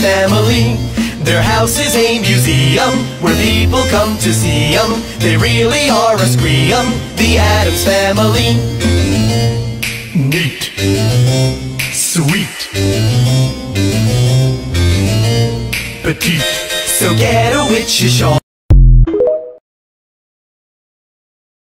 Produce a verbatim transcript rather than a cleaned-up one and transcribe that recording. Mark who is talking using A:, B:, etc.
A: family. Their house is a museum where people come to see 'em. They really are a scream, the Addams Family. Neat, sweet, petite. So get a witch's shawl.